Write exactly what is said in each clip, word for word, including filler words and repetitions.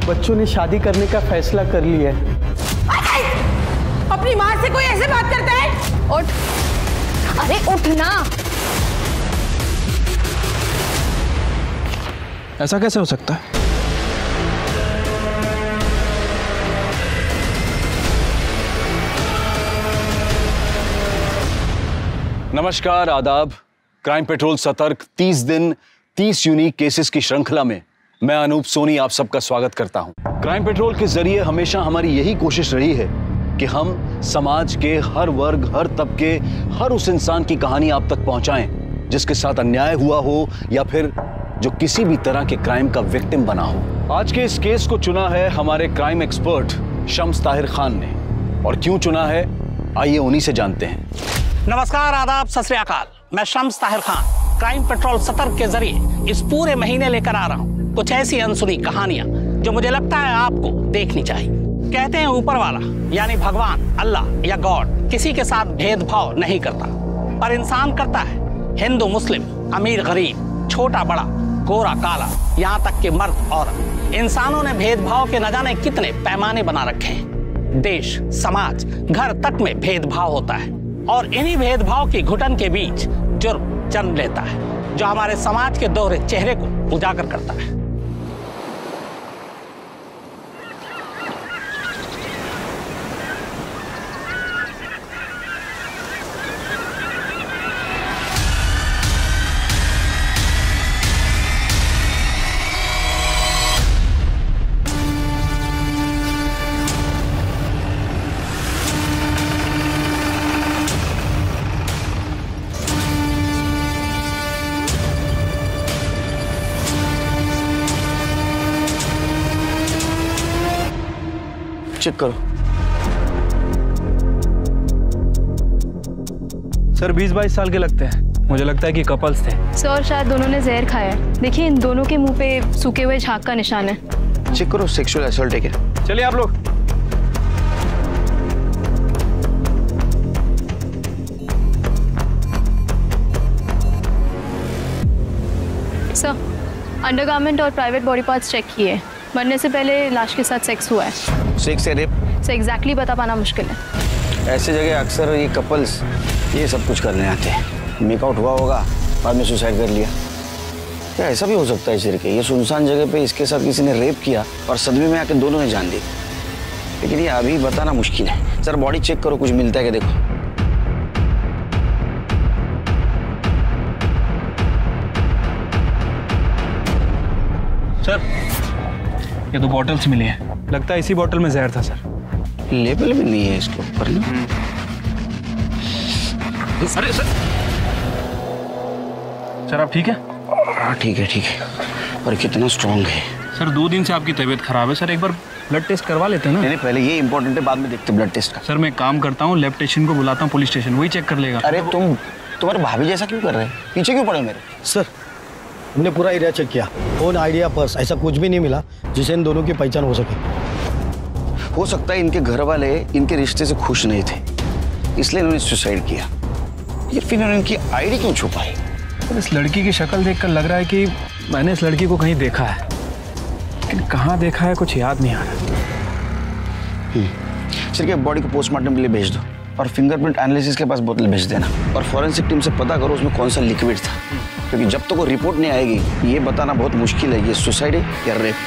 बच्चों ने शादी करने का फैसला कर लिया है। अपनी माँ से कोई ऐसे बात करता है? उठ, अरे उठ ना। ऐसा कैसे हो सकता है? नमस्कार, आदाब। क्राइम पेट्रोल सतर्क तीस दिन तीस यूनिक केसेस की श्रृंखला में मैं अनूप सोनी आप सबका स्वागत करता हूं। क्राइम पेट्रोल के जरिए हमेशा हमारी यही कोशिश रही है कि हम समाज के हर वर्ग, हर तबके, हर उस इंसान की कहानी आप तक पहुंचाएं जिसके साथ अन्याय हुआ हो या फिर जो किसी भी तरह के क्राइम का विक्टिम बना हो। आज के इस केस को चुना है हमारे क्राइम एक्सपर्ट शम्स ताहिर खान ने, और क्यों चुना है आइए उन्हीं से जानते हैं। नमस्कार, आदाब, सत श्री अकाल। मैं शम्स ताहिर खान क्राइम पेट्रोल सतर्क के जरिए इस पूरे महीने लेकर आ रहा हूँ कुछ ऐसी अनसुनी कहानियां जो मुझे लगता है आपको देखनी चाहिए। कहते हैं ऊपर वाला यानी भगवान, अल्लाह या गॉड किसी के साथ भेदभाव नहीं करता, पर इंसान करता है। हिंदू, मुस्लिम, अमीर, गरीब, छोटा बड़ा, गोरा काला, यहाँ तक कि मर्द औरत, इंसानों ने भेदभाव के न जाने कितने पैमाने बना रखे हैं। देश, समाज, घर तक में भेदभाव होता है और इन्हीं भेदभाव की घुटन के बीच जुर्म जन्म लेता है जो हमारे समाज के दोहरे चेहरे को उजागर करता है। चेक करो। सर बीस बाईस साल के लगते हैं। मुझे लगता है कि कपल्स थे। सर शायद दोनों ने जहर खाया है। देखिए इन दोनों के मुंह पे सूखे हुए झाग का निशान है। चेक करो, सेक्सुअल असॉल्ट है क्या? चलिए आप लोग। सर अंडरगारमेंट और प्राइवेट बॉडी पार्ट्स चेक किए। मरने से पहले लाश के साथ सेक्स हुआ है। सेक्स या रेप? सर एग्जैक्टली बता पाना मुश्किल है। ऐसे जगह अक्सर ये कपल्स ये सब कुछ करने आते हैं। मेकआउट हुआ होगा, बाद में सुसाइड कर लिया। क्या ऐसा भी हो सकता है सिर के? ये सुनसान जगह पे इसके साथ किसी ने रेप किया और सदमे में आके दोनों ने जान दी। लेकिन ये अभी बताना मुश्किल है। सर बॉडी चेक करो, कुछ मिलता है क्या देखो। सर ये दो बॉटल्स मिली हैं। लगता है इसी बॉटल में जहर था सर। लेबल भी नहीं है इसके ऊपर ना। अरे सर सर आप ठीक है? हाँ ठीक है ठीक है। पर कितना स्ट्रॉन्ग है सर? दो दिन से आपकी तबीयत खराब है सर, एक बार ब्लड टेस्ट करवा लेते हैं ना। नहीं पहले ये इंपॉर्टेंट है, बाद में देखते ब्लड टेस्ट का। सर मैं काम करता हूँ, लैब टेक्नीशियन को बुलाता हूँ, पुलिस स्टेशन, वही चेक कर लेगा। अरे तुम तुम्हारे भाभी जैसा क्यों कर रहे हैं? पीछे क्यों पड़े मेरे? सर हमने पूरा एरिया चेक किया, फोन, आइडिया, पर्स, ऐसा कुछ भी नहीं मिला जिससे इन दोनों की पहचान हो सके। हो सकता है इनके घर वाले इनके रिश्ते से खुश नहीं थे, इसलिए इन्होंने सुसाइड किया। ये फिर इन्होंने इनकी आईडी क्यों छुपाई? तो इस लड़की की शक्ल देखकर लग रहा है कि मैंने इस लड़की को कहीं देखा है, लेकिन कहाँ देखा है कुछ याद नहीं आ रहा। सिर्फ बॉडी को पोस्टमार्टम के लिए भेज दो और फिंगरप्रिंट एनालिसिस के पास बोतल भेज देना, और फॉरेंसिक टीम से पता करो उसमें कौन सा लिक्विड था, क्योंकि जब तक वो रिपोर्ट नहीं आएगी ये बताना बहुत मुश्किल है ये सुसाइड है या रेप।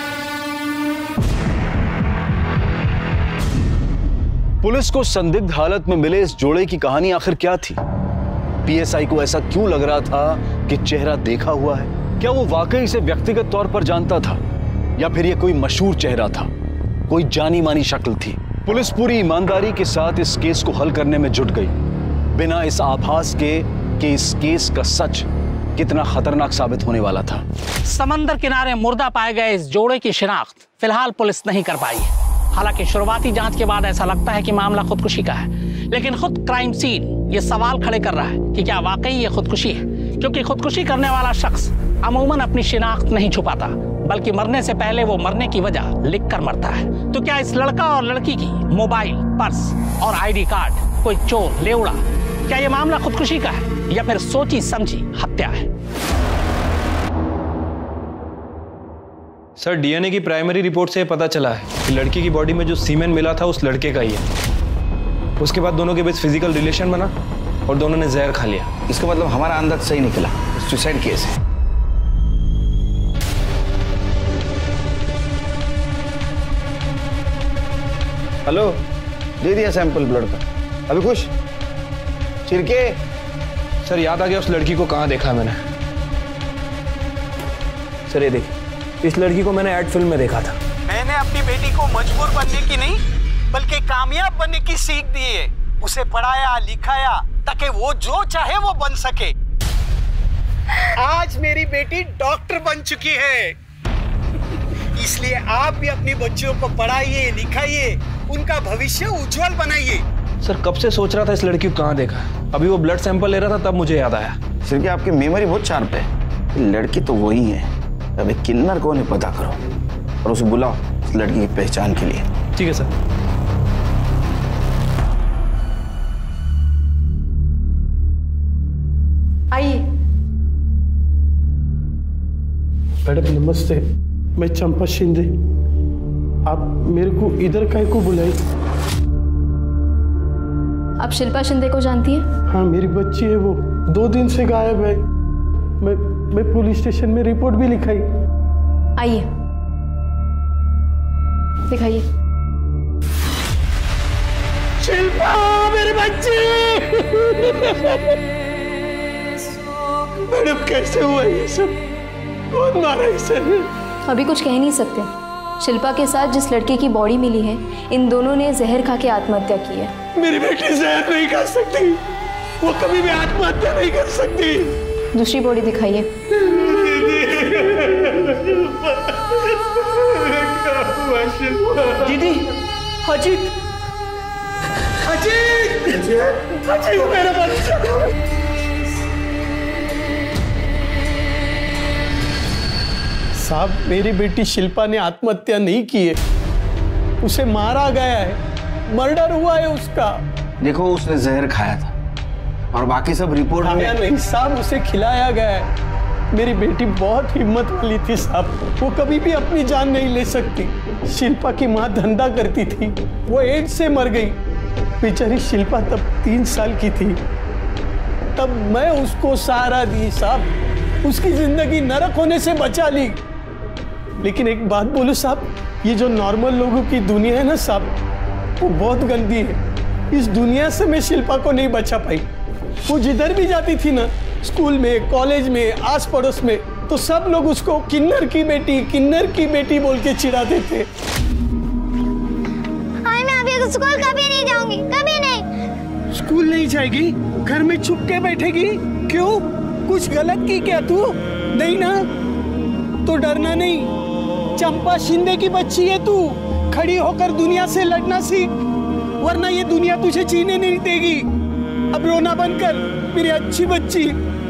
पुलिस को संदिग्ध हालत में मिले इस जोड़े की कहानी आखिर क्या थी? पीएसआई को ऐसा क्यों लग रहा था कि चेहरा देखा हुआ है? क्या वो वाकई इसे व्यक्तिगत तौर पर जानता था या फिर ये कोई मशहूर चेहरा था, कोई जानी मानी शक्ल थी? पुलिस पूरी ईमानदारी के साथ इस केस को हल करने में जुट गई, बिना इस आभास के कि इस केस का सच कितना खतरनाक साबित होने वाला था। समंदर किनारे मुर्दा पाए गए इस जोड़े की शिनाख्त फिलहाल पुलिस नहीं कर पाई है। हालांकि शुरुआती जांच के बाद ऐसा लगता है कि मामला खुदकुशी का है, लेकिन खुद क्राइम सीन ये सवाल खड़े कर रहा है कि क्या वाकई ये खुदकुशी है, क्योंकि खुदकुशी करने वाला शख्स अमूमन अपनी शिनाख्त नहीं छुपाता, बल्कि मरने से पहले वो मरने की वजह लिख कर मरता है। तो क्या इस लड़का और लड़की की मोबाइल, पर्स और आईडी कार्ड कोई चोर ले उड़ा? क्या ये मामला खुदकुशी का है या फिर सोची समझी हत्या है? सर डीएनए की प्राइमरी रिपोर्ट से पता चला है कि लड़की की बॉडी में जो सीमेन मिला था उस लड़के का ही है। उसके बाद दोनों के बीच फिजिकल रिलेशन बना और दोनों ने जहर खा लिया। इसका मतलब हमारा अंदाज सही निकला, सुसाइड केस है। हेलो, दे दिया सैंपल ब्लड का। अभी खुश चिरके। सर याद आ गया उस लड़की को कहाँ देखा मैंने। सर ये देखिए, इस लड़की को मैंने एड फिल्म में देखा था। मैंने अपनी बेटी को मजबूर बनने की नहीं बल्कि कामयाब बनने की सीख दी है। उसे पढ़ाया लिखाया ताकि वो जो चाहे वो बन सके। आज मेरी बेटी डॉक्टर बन चुकी है। इसलिए आप भी अपनी बच्चियों को पढ़ाइए लिखाइए, उनका भविष्य उज्जवल बनाइए। सर कब से सोच रहा था इस लड़की को कहाँ देखा। अभी वो ब्लड सैंपल ले रहा था तब मुझे याद आया। सिर्फ आपकी मेमोरी बहुत शार्प है। लड़की तो वही है। अबे किन्नर कौन है पता करो और उसे बुलाओ इस लड़की की पहचान के लिए। ठीक है सर। आइए। मैडम नमस्ते, मैं चंपा शिंदे। आप मेरे को इधर काहे को बुलाई? आप शिल्पा शिंदे को जानती हैं? हाँ, मेरी बच्ची है, वो दो दिन से गायब है। मैं मैं पुलिस स्टेशन में रिपोर्ट भी लिखाई। आइए दिखाइए। शिल्पा मेरी बच्ची। मैडम कैसे हुआ ये सब? कौन मारा इसे? अभी कुछ कह नहीं सकते। शिल्पा के साथ जिस लड़के की बॉडी मिली है, इन दोनों ने जहर खा के आत्महत्या की है। मेरी बेटी जहर नहीं खा सकती, वो कभी भी आत्महत्या नहीं कर सकती। दूसरी बॉडी दिखाइए। दीदी, अजीत, अजीत, अजीत मेरा बच्चा। साहब, मेरी बेटी शिल्पा ने आत्महत्या नहीं की है, उसे मारा गया है, मर्डर हुआ है उसका। देखो उसने जहर खाया था और बाकी सब रिपोर्ट में नहीं साहब, उसे खिलाया गया है। मेरी बेटी बहुत हिम्मत वाली थी साहब, वो कभी भी अपनी जान नहीं ले सकती। शिल्पा की माँ धंधा करती थी, वो एड्स से मर गई। बेचारी शिल्पा तब तीन साल की थी, तब मैं उसको सहारा दी साहब, उसकी जिंदगी नरक होने से बचा ली। लेकिन एक बात बोलूं साहब, ये जो नॉर्मल लोगों की दुनिया है ना साहब, वो बहुत गंदी है। इस दुनिया से मैं शिल्पा को नहीं बचा पाई। वो जिधर भी जाती थी ना, स्कूल में, कॉलेज में, आस पड़ोस में, तो सब लोग उसको किन्नर की बेटी, किन्नर की बेटी बोल के चिढ़ाते थे। मैं अभी स्कूल कभी नहीं जाऊंगी, कभी नहीं। स्कूल नहीं जाएगी? घर में छुप के बैठेगी? क्यों? कुछ गलत की क्या तू? नहीं ना? तो डरना नहीं। चंपा शिंदे की बच्ची है तू, खड़ी होकर दुनिया से लड़ना सीख, वरना ये दुनिया तुझे जीने नहीं देगी। अब रोना बंद कर मेरी अच्छी बच्ची।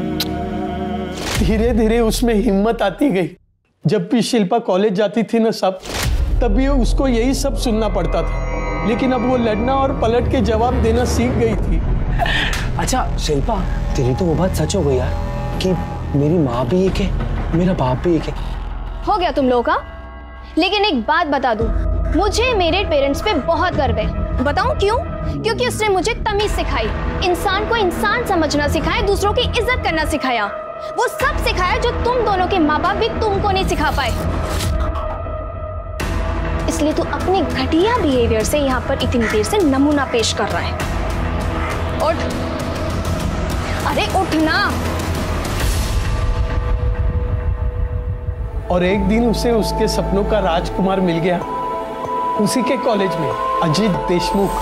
धीरे धीरे उसमें हिम्मत आती गई। जब भी शिल्पा कॉलेज जाती थी ना सब, तभी उसको यही सब सुनना पड़ता था, लेकिन अब वो लड़ना और पलट के जवाब देना सीख गई थी। अच्छा शिल्पा, तेरी तो वो बात सच हो गई यार कि मेरी माँ भी एक है, मेरा बाप भी एक है। हो गया तुम लोगों का। लेकिन एक बात बता दूं, मुझे मेरे पेरेंट्स पे बहुत गर्व है। बताऊं क्यों? क्योंकि उसने मुझे तमीज सिखाई, इंसान को इंसान समझना सिखाया, दूसरों की इज्जत करना सिखाया। वो सब सिखाया जो तुम दोनों के माँ बाप भी तुमको नहीं सिखा पाए। इसलिए तू अपने घटिया बिहेवियर से यहाँ पर इतनी देर से नमूना पेश कर रहा है। उठ, अरे उठना। और एक दिन उसे उसके सपनों का राजकुमार मिल गया, उसी के कॉलेज में, अजीत देशमुख।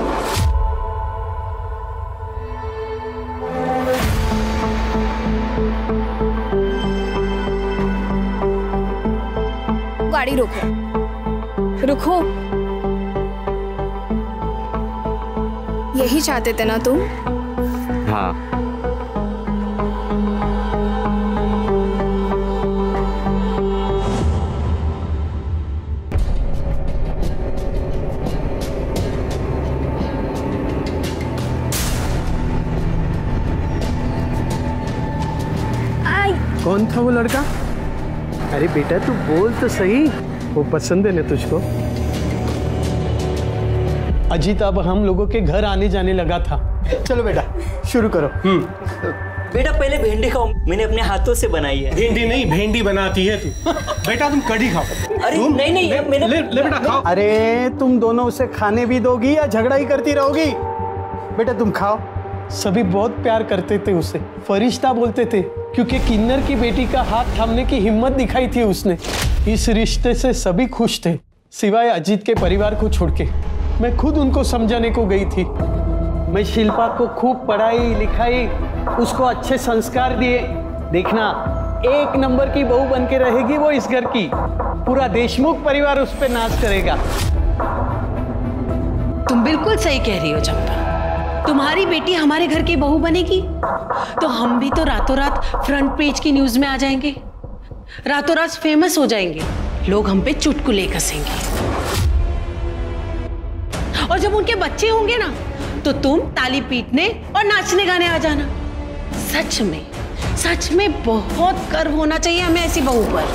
गाड़ी रोको, रुको। यही चाहते थे ना तुम? हाँ। कौन था वो लड़का? अरे बेटा तू बोल तो सही, वो पसंद है ना तुझको? अजीत अब हम लोगों के घर आने जाने लगा था। चलो बेटा शुरू करो। बेटा पहले भिंडी खाओ, मैंने अपने हाथों से बनाई है। भिंडी नहीं भेंडी बनाती है तू। बेटा तुम कढ़ी खाओ। अरे नहीं नहीं ले, मैंने ले, ले बेटा खाओ। अरे तुम दोनों उसे खाने भी दोगी या झगड़ा ही करती रहोगी? बेटा तुम खाओ। सभी बहुत प्यार करते थे उसे, फरिश्ता बोलते थे, क्योंकि किन्नर की बेटी का हाथ थामने की हिम्मत दिखाई थी उसने। इस रिश्ते से सभी खुश थे सिवाय अजीत के परिवार को छोड़ के। मैं खुद उनको समझाने को गई थी। मैं शिल्पा को खूब पढ़ाई लिखाई, उसको अच्छे संस्कार दिए। देखना एक नंबर की बहू बन के रहेगी वो इस घर की। पूरा देशमुख परिवार उस पर नाच करेगा। तुम बिल्कुल सही कह रही हो चंपा। तुम्हारी बेटी हमारे घर की बहू बनेगी तो हम भी तो रातों रात फ्रंट पेज की न्यूज में आ जाएंगे, रातों रात फेमस हो जाएंगे, लोग हम पे चुटकुले कसेंगे। और जब उनके बच्चे होंगे ना तो तुम ताली पीटने और नाचने गाने आ जाना। सच में सच में बहुत गर्व होना चाहिए हमें ऐसी बहू पर।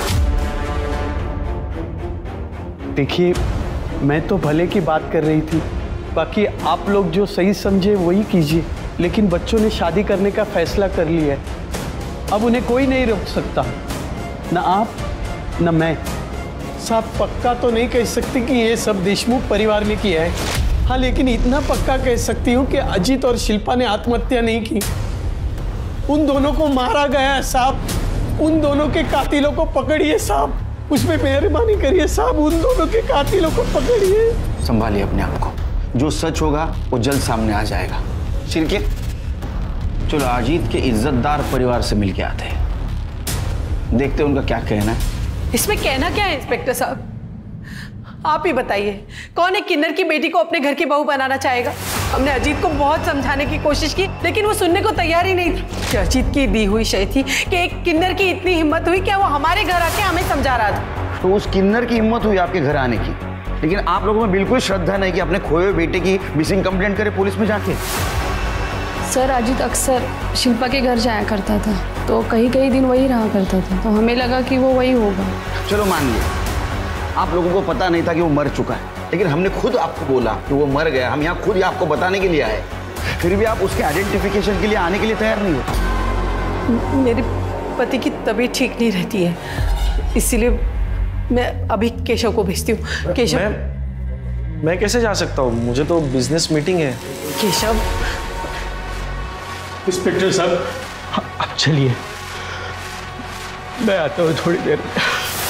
देखिए मैं तो भले की बात कर रही थी, बाकी आप लोग जो सही समझे वही कीजिए। लेकिन बच्चों ने शादी करने का फैसला कर लिया है, अब उन्हें कोई नहीं रोक सकता, न आप न मैं। साहब पक्का तो नहीं कह सकती कि ये सब देशमुख परिवार ने किया है, हाँ लेकिन इतना पक्का कह सकती हूँ कि अजीत और शिल्पा ने आत्महत्या नहीं की। उन दोनों को मारा गया है साहब। उन दोनों के कातिलों को पकड़िए साहब, उसमें मेहरबानी करिए साहब, उन दोनों के कातिलों को पकड़िए। संभालिए अपने आप को, जो सच होगा वो जल्द सामने आ जाएगा। शिरके चलो अजीत के इज्जतदार परिवार से मिलके आते हैं, देखते हैं उनका क्या कहना है। इसमें कहना क्या है इंस्पेक्टर साहब, आप ही बताइए, कौन एक किन्नर की बेटी को अपने घर की बहू बनाना चाहेगा? हमने अजीत को बहुत समझाने की कोशिश की लेकिन वो सुनने को तैयार ही नहीं था कि अजीत की दी हुई शय थी कि एक किन्नर की इतनी हिम्मत हुई क्या वो हमारे घर आके हमें समझा रहा था। तो उस किन्नर की हिम्मत हुई आपके घर आने की, लेकिन आप लोगों में बिल्कुल श्रद्धा नहीं कि अपने खोए हुए बेटे की मिसिंग कंप्लेंट करे पुलिस में जाके। सर अजीत अक्सर शिल्पा के घर जाया करता था तो कई कई दिन वही रहा करता था, तो हमें लगा कि वो वही होगा। चलो मान लिया आप लोगों को पता नहीं था कि वो मर चुका है, लेकिन हमने खुद आपको बोला कि वो मर गया। हम यहाँ खुद ही आपको बताने के लिए आए, फिर भी आप उसके आइडेंटिफिकेशन के लिए आने के लिए तैयार नहीं हो। मेरे पति की तबीयत ठीक नहीं रहती है, इसीलिए मैं अभी केशव को भेजती हूँ। केशव मैं, मैं कैसे जा सकता हूँ, मुझे तो बिजनेस मीटिंग है। केशव इंस्पेक्टर साहब अब चलिए, मैं आता हूँ थोड़ी देर में।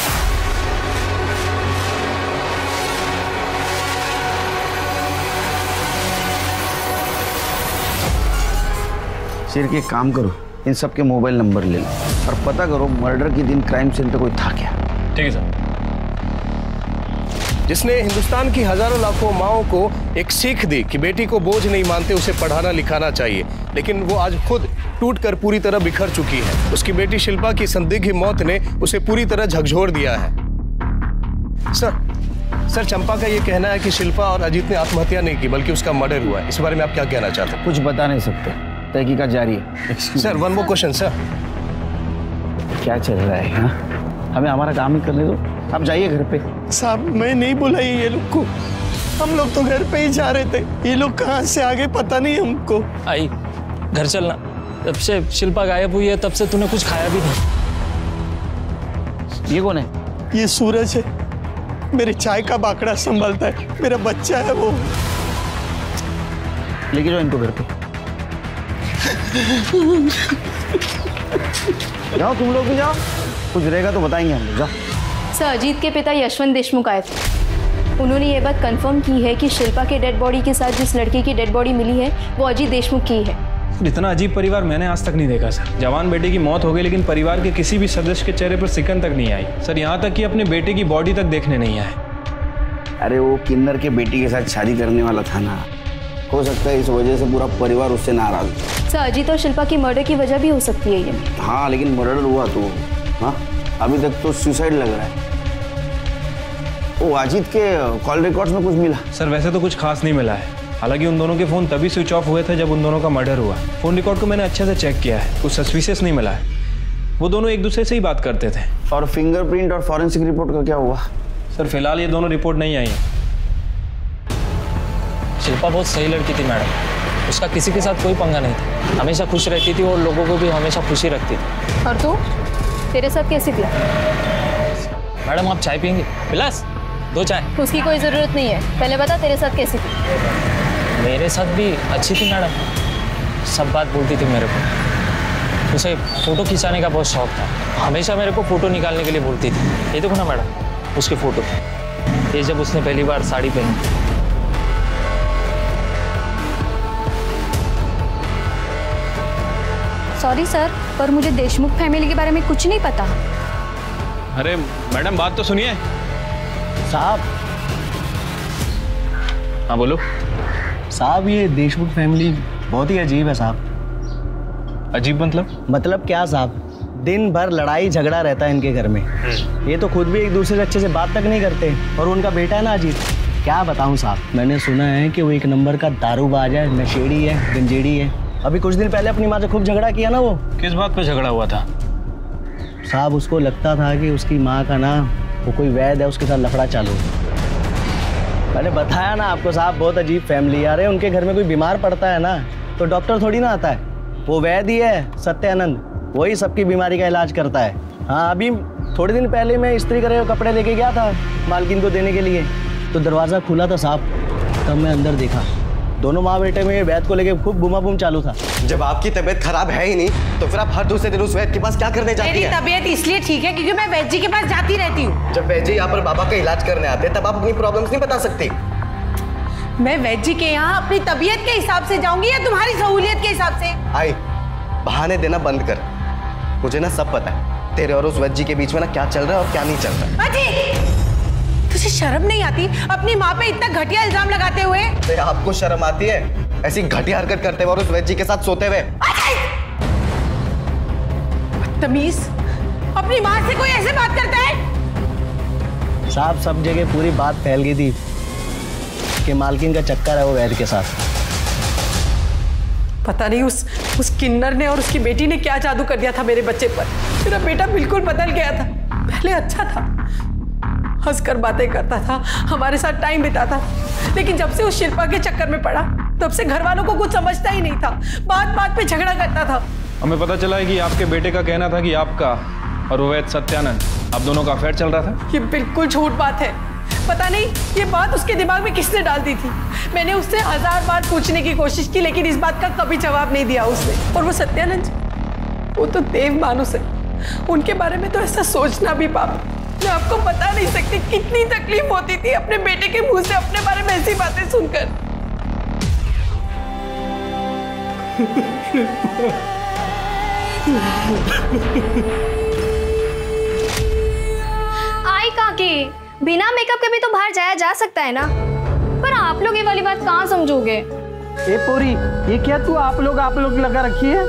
सिर के काम करो, इन सब के मोबाइल नंबर ले लो और पता करो मर्डर के दिन क्राइम सीन पे कोई था क्या। ठीक है सर। जिसने हिंदुस्तान की हजारों लाखों माओं को एक सीख दी कि बेटी को बोझ नहीं मानते, उसे पढ़ाना लिखाना चाहिए, लेकिन वो आज खुद टूटकर पूरी तरह बिखर चुकी है। उसकी बेटी शिल्पा की संदिग्ध मौत ने उसे पूरी तरह झकझोर दिया है। सर सर चंपा का ये कहना है कि शिल्पा और अजीत ने आत्महत्या नहीं की बल्कि उसका मर्डर हुआ है। इस बारे में आप क्या कहना चाहते हैं? कुछ बता नहीं सकते, तहकीकात जारी है। Sir one more question sir. क्या चल रहा है? हाँ? हमें हमारा काम ही करने दो, आप जाइए घर पे। साहब मैं नहीं बुलाई ये लोग को, हम लोग तो घर पे ही जा रहे थे, ये लोग कहाँ से आगे पता नहीं हमको। आई घर चलना, जब से शिल्पा गायब हुई है तब से तूने कुछ खाया भी नहीं। ये कौन है? ये सूरज है, मेरे चाय का बाकड़ा संभालता है, मेरा बच्चा है वो। लेके जाओ इनको घर पे। जाओ तुम लोग भी जाओ, कुछ रहेगा तो बताएंगे हम लोग। जाओ। सर अजीत के पिता यशवंत देशमुख आए थे, उन्होंने ये बात कंफर्म की है कि शिल्पा के डेड बॉडी के साथ जिस लड़की की डेड बॉडी मिली है वो अजीत देशमुख की है। इतना अजीब परिवार मैंने आज तक नहीं देखा सर। जवान बेटे की मौत हो गई लेकिन परिवार के किसी भी सदस्य के चेहरे पर सिकन तक नहीं आई सर, यहाँ तक कि अपने बेटे की बॉडी तक देखने नहीं आए। अरे वो किन्नर के बेटी के साथ शादी करने वाला था ना, हो सकता है इस वजह से पूरा परिवार उससे नाराज। सर अजीत और शिल्पा की मर्डर की वजह भी हो सकती है ये। हाँ लेकिन मर्डर हुआ तो हाँ अभी तक तो सुसाइड लग रहा है। वो अजीत के कॉल रिकॉर्ड्स में कुछ मिला? सर वैसे तो कुछ खास नहीं मिला है, हालांकि उन दोनों के फोन तभी स्विच ऑफ हुए थे जब उन दोनों का मर्डर हुआ। फोन रिकॉर्ड को मैंने अच्छे से चेक किया है, कुछ सस्पिशियस नहीं मिला है। वो दोनों एक दूसरे से ही बात करते थे। और फिंगरप्रिंट और फॉरेंसिक रिपोर्ट का क्या हुआ? सर फिलहाल ये दोनों रिपोर्ट नहीं आई है। शिल्पा बहुत सही लड़की थी मैडम, उसका किसी के साथ कोई पंगा नहीं था, हमेशा खुश रहती थी और लोगों को भी हमेशा खुशी रखती थी। और तू, तेरे साथ कैसी थी? मैडम आप चाय पियेंगे? पिलास दो चाय। उसकी कोई ज़रूरत नहीं है, पहले बता तेरे साथ कैसी थी? मेरे साथ भी अच्छी थी मैडम, सब बात बोलती थी मेरे को। उसे फ़ोटो खिंचाने का बहुत शौक था, हमेशा मेरे को फ़ोटो निकालने के लिए बोलती थी। ये देखो ना मैडम उसके फ़ोटो, ये जब उसने पहली बार साड़ी पहनी। सॉरी सर, पर मुझे देशमुख फैमिली के बारे में कुछ नहीं पता। अरे मैडम बात तो सुनिए। साहब। हाँ बोलो। साहब ये देशमुख फैमिली बहुत ही अजीब है साहब। अजीब मतलब? मतलब क्या साहब, दिन भर लड़ाई झगड़ा रहता है इनके घर में। ये तो खुद भी एक दूसरे से अच्छे से बात तक नहीं करते, और उनका बेटा है ना अजीत, क्या बताऊं साहब, मैंने सुना है कि वो एक नंबर का दारूबाज है, नशेड़ी है, गंजेड़ी है। अभी कुछ दिन पहले अपनी माँ से खूब झगड़ा किया ना वो। किस बात पे झगड़ा हुआ था? साहब उसको लगता था कि उसकी माँ का ना वो कोई वैद है, उसके साथ लफड़ा चालू। मैंने बताया ना आपको साहब, बहुत अजीब फैमिली। यार उनके घर में कोई बीमार पड़ता है ना तो डॉक्टर थोड़ी ना आता है, वो वैद ही है सत्यानंद, वही सबकी बीमारी का इलाज करता है। हाँ अभी थोड़े दिन पहले मैं इस्त्री करे हुए कपड़े लेके गया था मालकिन को देने के लिए, तो दरवाज़ा खुला था साहब, तब मैं अंदर देखा दोनों माँ बेटे में वैद को लेके खूब बुमा बुम चालू था। जब आपकी तबीयत खराब है ही नहीं तो फिर आप हर दूसरे दिन उस वैद के पास क्या करने जाती मेरी हैं? तबीयत इसलिए ठीक है क्योंकि मैं वैद जी के पास जाती रहती हूँ। जब वैद जी यहाँ पर बाबा का इलाज करने आते हैं तब आप अपनी प्रॉब्लम्स नहीं बता सकती? मैं वैद जी के यहाँ अपनी तबीयत के हिसाब से जाऊंगी या तुम्हारी सहूलियत के हिसाब से? आई बहाने देना बंद कर, मुझे ना सब पता है तेरे और उस वैद जी के बीच में ना क्या चल रहा है और क्या नहीं चल रहा है। तुझे शर्म नहीं आती अपनी माँ पे इतना घटिया इल्जाम लगाते हुए? तो आपको शर्म आती है ऐसी घटिया हरकत करते हुए और उस वैद जी के साथ सोते हुए? तमीज, अपनी माँ से कोई ऐसे बात करता है? साहब सब जगह पूरी बात फैल गई थी कि मालकिन का चक्कर है वो वैद के साथ। पता नहीं उस उस किन्नर ने और उसकी बेटी ने क्या जादू कर दिया था मेरे बच्चे पर। मेरा बेटा बिल्कुल बदल गया था, पहले अच्छा था, हंसकर बातें करता था, हमारे साथ टाइम बिताता, लेकिन जब से उस शिल्पा के चक्कर में पड़ा तब से घर वालों को कुछ समझता ही नहीं था, बात बात पे झगड़ा करता था। हमें पता चला है कि आपके बेटे का कहना था कि आपका और वैद सत्यानंद आप दोनों का अफेयर चल रहा था। ये बिल्कुल झूठ बात है, पता नहीं ये बात उसके दिमाग में किसने डाल दी थी। मैंने उससे हजार बार पूछने की कोशिश की लेकिन इस बात का कभी जवाब नहीं दिया उसने। और वो सत्यानंद, वो तो देव मानुस है, उनके बारे में तो ऐसा सोचना भी पाप। मैं आपको बता नहीं सकती कितनी तकलीफ होती थी अपने बेटे के मुंह से अपने बारे में ऐसी बातें सुनकर। आई काकी, बिना मेकअप के भी तो बाहर जाया जा सकता है ना, पर आप लोग ये वाली बात कहाँ समझोगे? ए पूरी, ये क्या तू आप लोग आप लोग लगा रखी है?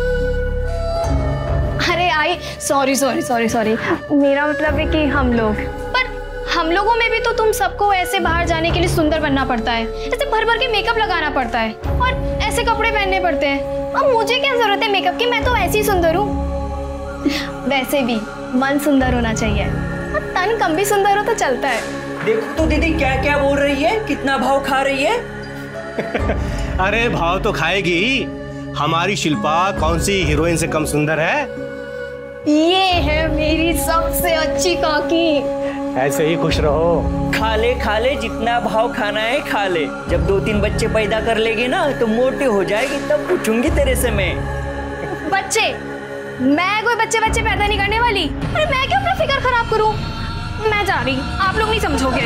अरे I, sorry sorry sorry sorry, मेरा मतलब है कि हम लोग, पर हम लोगों में भी तो तुम सबको ऐसे बाहर जाने के लिए सुंदर बनना पड़ता है, ऐसे भर भर के मेकअप लगाना पड़ता है और ऐसे कपड़े पहनने पड़ते हैं। अब मुझे क्या जरूरत है मेकअप की, मैं तो ऐसी सुंदर हूँ। वैसे भी मन सुंदर होना चाहिए, और तन कम भी सुंदर हो तो चलता है। देखो तो दीदी क्या क्या बोल रही है, कितना भाव खा रही है। अरे भाव तो खाएगी, हमारी शिल्पा कौन सी हीरोइन से कम सुंदर है? ये है मेरी सबसे अच्छी काकी। ऐसे ही खुश रहो। खा ले खा ले, जितना भाव खाना है खा ले। जब दो तीन बच्चे पैदा कर लेगी ना तो मोटे हो जाएगी, तब पूछूंगी तेरे से मैं। बच्चे? मैं कोई बच्चे बच्चे पैदा नहीं करने वाली। अरे मैं क्यों अपना फिकर खराब करूं? मैं जा रही, आप लोग नहीं समझोगे।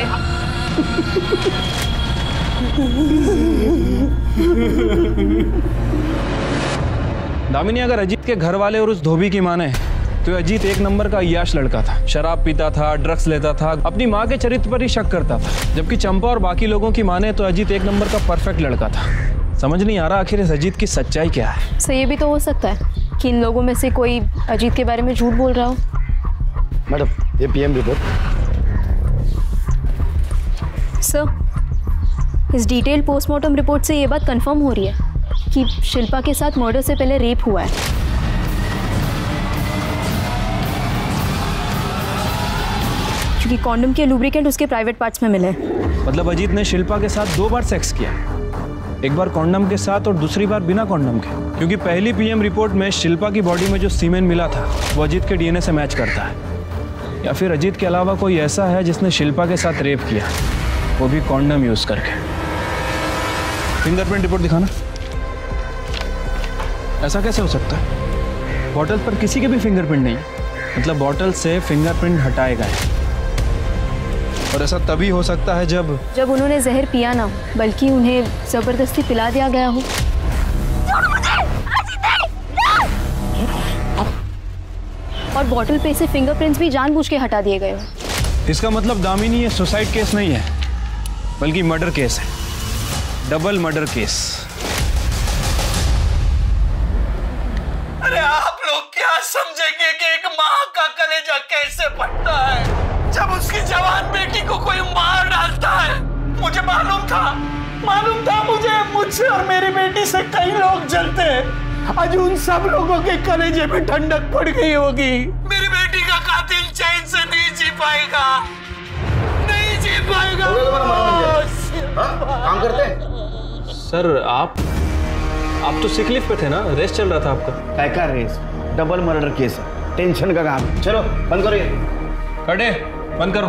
दामिनी, अगर अजीत के घर वाले और उस धोबी की माने तो अजीत एक नंबर का अय्याश लड़का था, शराब पीता था, ड्रग्स लेता था, अपनी माँ के चरित्र पर ही शक करता था। जबकि चंपा और बाकी लोगों की माने तो अजीत एक नंबर का परफेक्ट लड़का था। समझ नहीं आ रहा आखिर इस अजीत की सच्चाई क्या है। सो ये भी तो हो सकता है कि इन लोगों में से कोई अजीत के बारे में झूठ बोल रहा हो। मैडम ये पीएम रिपोर्ट। सर, इस डिटेल पोस्टमार्टम रिपोर्ट से ये बात कंफर्म हो रही है कि शिल्पा के साथ मर्डर से पहले रेप हुआ है। क्योंकि कॉन्डम के लुब्रिकेंट उसके प्राइवेट पार्ट्स में मिले। मतलब अजीत ने शिल्पा के साथ दो बार सेक्स किया, एक बार कॉन्डम के साथ और दूसरी बार बिना कॉन्डम के, क्योंकि पहली पीएम रिपोर्ट में शिल्पा की बॉडी में जो सीमेन मिला था वो अजीत के डीएनए से मैच करता है। या फिर अजीत के अलावा कोई ऐसा है जिसने शिल्पा के साथ रेप किया, वो भी कॉन्डम यूज करके। फिंगरप्रिंट रिपोर्ट दिखाना। ऐसा कैसे हो सकता है? बॉटल पर किसी के भी फिंगरप्रिंट नहीं, मतलब बॉटल से फिंगरप्रिंट हटाए गए। और ऐसा तभी हो सकता है जब जब उन्होंने जहर पिया ना, बल्कि उन्हें जबरदस्ती पिला दिया गया हो। और बॉटल पे से फिंगरप्रिंट्स भी जानबूझ के हटा दिए गए हो। इसका मतलब दामिनी ये सुसाइड केस नहीं है, बल्कि मर्डर केस है, डबल मर्डर केस। अरे आप लोग क्या समझेंगे कि एक माँ का कलेजा कैसे फटता है जब उसकी जवान बेटी को कोई मार डालता है। मुझे मालूम था, मालूम था मुझे, मुझसे और मेरी बेटी से कई लोग जलते हैं। आज उन सब लोगों के कलेजे में ठंडक पड़ गई होगी। मेरी बेटी का कातिल चैन से नहीं जी पाएगा, नहीं जी पाएगा। काम करते हैं सर। आप आप तो सिक लीव पे थे ना, रेस्ट चल रहा था आपका। क्या का रेस? डबल मर्डर केस है, टेंशन का काम। चलो बंद करो ये। कटे बंद करो।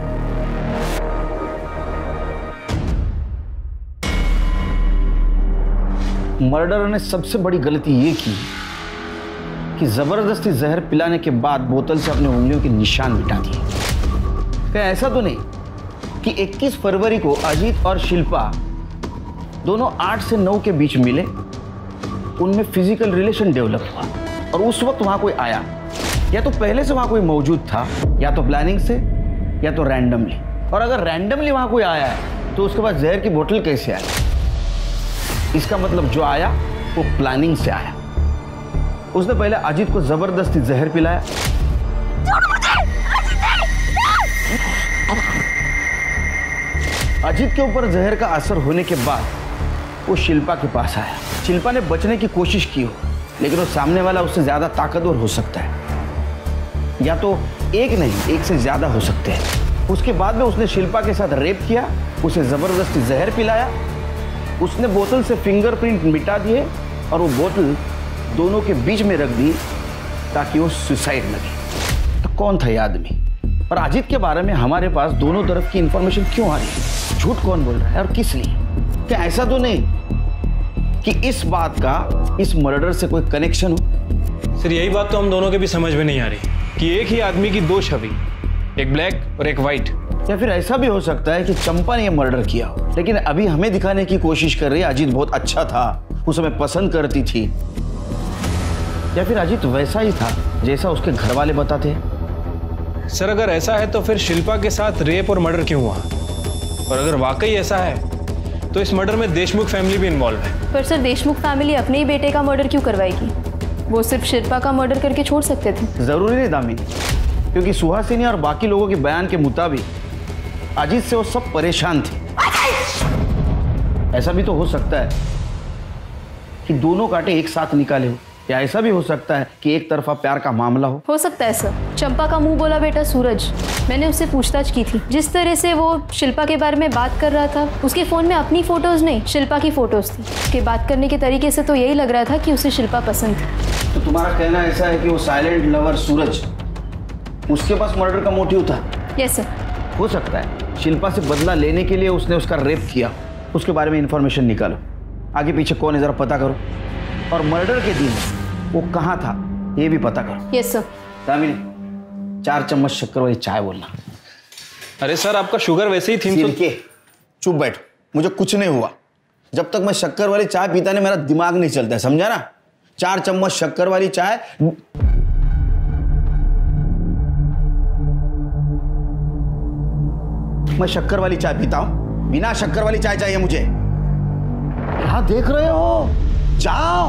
मर्डर ने सबसे बड़ी गलती ये की कि जबरदस्ती जहर पिलाने के बाद बोतल से अपने उंगलियों के निशान मिटा दिए। क्या ऐसा तो नहीं कि इक्कीस फरवरी को अजीत और शिल्पा दोनों आठ से नौ के बीच मिले, उनमें फिजिकल रिलेशन डेवलप हुआ और उस वक्त वहां कोई आया, या तो पहले से वहां कोई मौजूद था, या तो प्लानिंग से, या तो रैंडमली। और अगर रैंडमली वहां कोई आया है तो उसके बाद जहर की बोतल कैसे आई? इसका मतलब जो आया वो प्लानिंग से आया। उसने पहले अजीत को जबरदस्ती जहर पिलाया, अजीत के ऊपर जहर का असर होने के बाद वो शिल्पा के पास आया। शिल्पा ने बचने की कोशिश की हो, लेकिन वो सामने वाला उससे ज्यादा ताकतवर हो सकता है, या तो एक नहीं एक से ज्यादा हो सकते हैं। उसके बाद में उसने शिल्पा के साथ रेप किया, उसे जबरदस्ती जहर पिलाया, उसने बोतल से फिंगरप्रिंट मिटा दिए और वो बोतल दोनों के बीच में रख दी ताकि वो सुसाइड लगे। तो कौन था ये आदमी? और अजीत के बारे में हमारे पास दोनों तरफ की इंफॉर्मेशन क्यों आ रही है? झूठ कौन बोल रहा है और किस लिए? क्या ऐसा तो नहीं कि इस बात का इस मर्डर से कोई कनेक्शन हो? सर यही बात तो हम दोनों के भी समझ में नहीं आ रही कि एक ही आदमी की दो छवि, एक ब्लैक और एक व्हाइट। या फिर ऐसा भी हो सकता है कि चंपा ने यह मर्डर किया हो, लेकिन अभी हमें दिखाने की कोशिश कर रही है अजीत बहुत अच्छा था, उसे हमें पसंद करती थी। या फिर अजीत वैसा ही था जैसा उसके घर वाले बताते हैं। सर अगर ऐसा है तो फिर शिल्पा के साथ रेप और मर्डर क्यों हुआ? और अगर वाकई ऐसा है तो इस मर्डर में देशमुख फैमिली भी इन्वॉल्व है। पर सर देशमुख फैमिली अपने ही बेटे का मर्डर क्यों करवाएगी? वो सिर्फ शिल्पा का मर्डर करके छोड़ सकते थे। जरूरी नहीं दामिनी, क्योंकि सुहासिनी और बाकी लोगों के बयान के मुताबिक अजीत से वो सब परेशान थे। ऐसा भी तो हो सकता है कि दोनों कांटे एक साथ निकाले हो, या ऐसा भी हो सकता है कि एक तरफा प्यार का मामला हो। हो सकता है सर। चंपा का मुंह बोला बेटा सूरज, मैंने उससे पूछताछ की थी। जिस तरह से वो शिल्पा के बारे में बात कर रहा था, उसके फोन में अपनी फोटोज नहीं शिल्पा की फोटोज थी। उसके बात करने के तरीके से तो यही लग रहा था कि उसे शिल्पा पसंद थी। तो तुम्हारा कहना ऐसा है कि वो साइलेंट लवर सूरज, उसके पास मर्डर का मोटिव था? Yes sir. हो सकता है शिल्पा से बदला लेने के लिए उसने उसका रेप किया। उसके बारे में इंफॉर्मेशन निकालो, आगे पीछे कौन है जरा पता करो, और मर्डर के दिन वो कहाँ था ये भी पता करो। Yes sir. दामिनी चार चम्मच शक्कर वाली चाय बोलना। अरे सर आपका शुगर वैसे ही थी। के चुप बैठ, मुझे कुछ नहीं हुआ। जब तक मैं शक्कर वाली चाय पीता नहीं मेरा दिमाग नहीं चलता है, समझा ना? चार चम्मच शक्कर वाली चाय। मैं शक्कर वाली चाय पीता हूं, बिना शक्कर वाली चाय चाहिए मुझे। क्या देख रहे हो? जाओ।